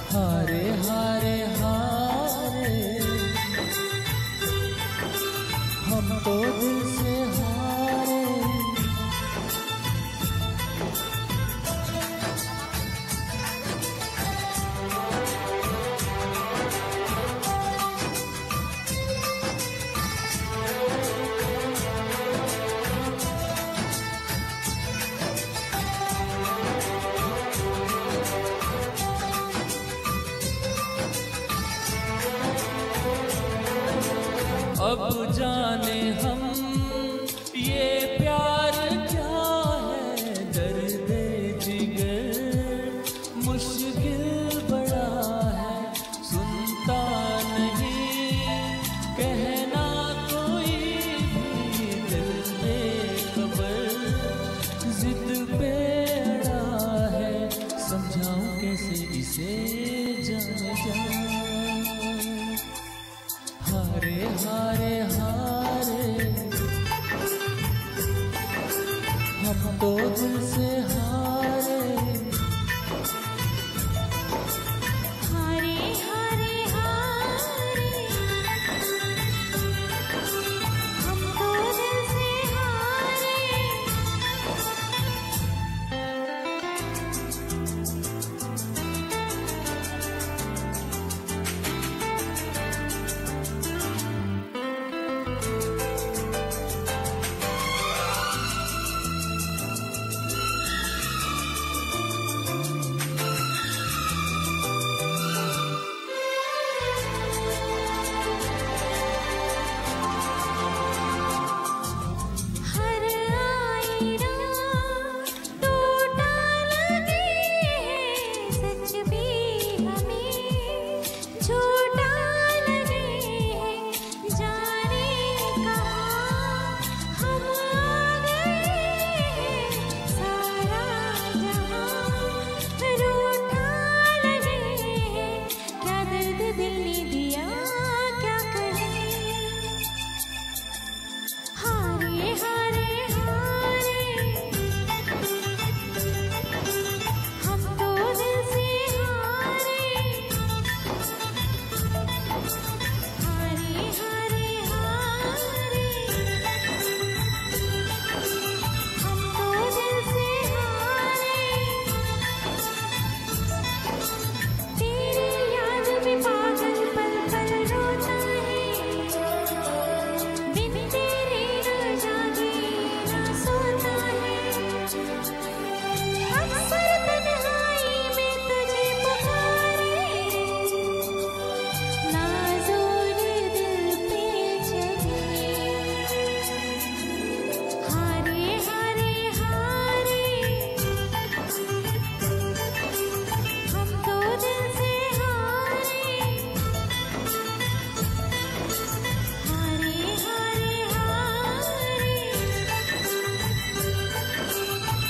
हारे हारे हारे हम तो दिल से हारे। अब जाने हम ये प्यार क्या है, दर्द जिगर मुश्किल बड़ा है, सुनता नहीं कहना कोई भी, दिल में खबर जिद पे अड़ा है, समझाऊं कैसे इसे जाने जा। हारे हारे हारे हम तो दिल से हारे। हारे हारे हारे हम तो दिल से हारे।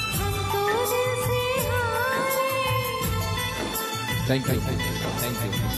Thank you.